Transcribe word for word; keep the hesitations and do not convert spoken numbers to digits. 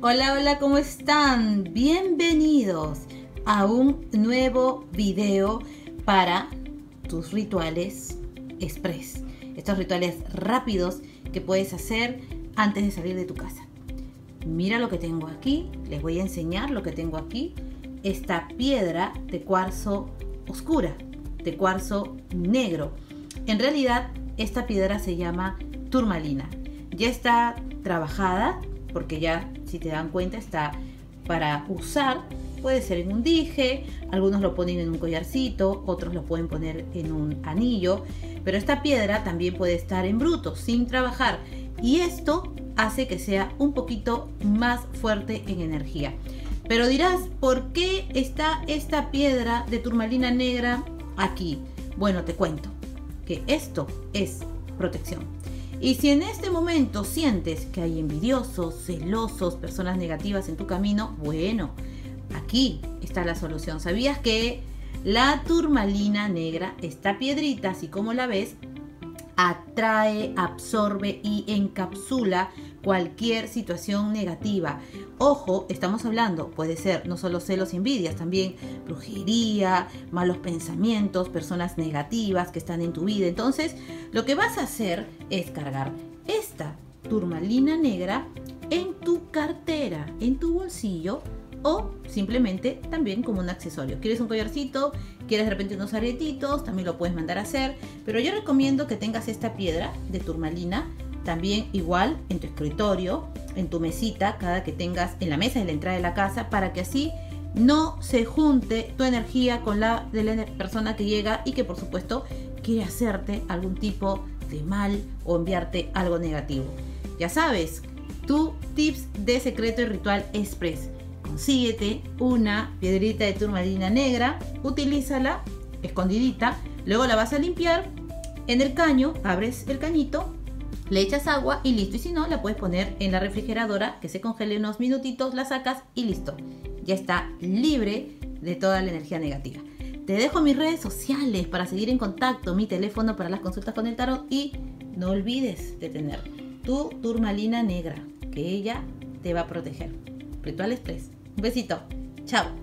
Hola, hola, ¿cómo están? Bienvenidos a un nuevo video para tus rituales express. Estos rituales rápidos que puedes hacer antes de salir de tu casa. Mira lo que tengo aquí. Les voy a enseñar lo que tengo aquí. Esta piedra de cuarzo oscura, de cuarzo negro. En realidad, esta piedra se llama turmalina. Ya está trabajada, porque ya, si te dan cuenta, está para usar. Puede ser en un dije, algunos lo ponen en un collarcito, otros lo pueden poner en un anillo, pero esta piedra también puede estar en bruto, sin trabajar, y esto hace que sea un poquito más fuerte en energía. Pero dirás, ¿por qué está esta piedra de turmalina negra aquí? Bueno, te cuento que esto es protección. Y si en este momento sientes que hay envidiosos, celosos, personas negativas en tu camino, bueno, aquí está la solución. ¿Sabías que la turmalina negra, esta piedrita, así como la ves, atrae, absorbe y encapsula cualquier situación negativa? Ojo, estamos hablando, puede ser no solo celos y envidias, también brujería, malos pensamientos, personas negativas que están en tu vida. Entonces, lo que vas a hacer es cargar esta turmalina negra en tu cartera, en tu bolsillo, o simplemente también como un accesorio. ¿Quieres un collarcito? ¿Quieres de repente unos aretitos? También lo puedes mandar a hacer. Pero yo recomiendo que tengas esta piedra de turmalina también igual en tu escritorio, en tu mesita, cada que tengas en la mesa de la entrada de la casa, para que así no se junte tu energía con la de la persona que llega y que por supuesto quiere hacerte algún tipo de mal o enviarte algo negativo. Ya sabes, tu tips de secreto y ritual express. Consíguete una piedrita de turmalina negra, utilízala escondidita, luego la vas a limpiar. En el caño, abres el cañito, le echas agua y listo. Y si no, la puedes poner en la refrigeradora, que se congele unos minutitos, la sacas y listo. Ya está libre de toda la energía negativa. Te dejo mis redes sociales para seguir en contacto, mi teléfono para las consultas con el tarot, y no olvides de tener tu turmalina negra, que ella te va a proteger. Ritual Express. Un besito. Chao.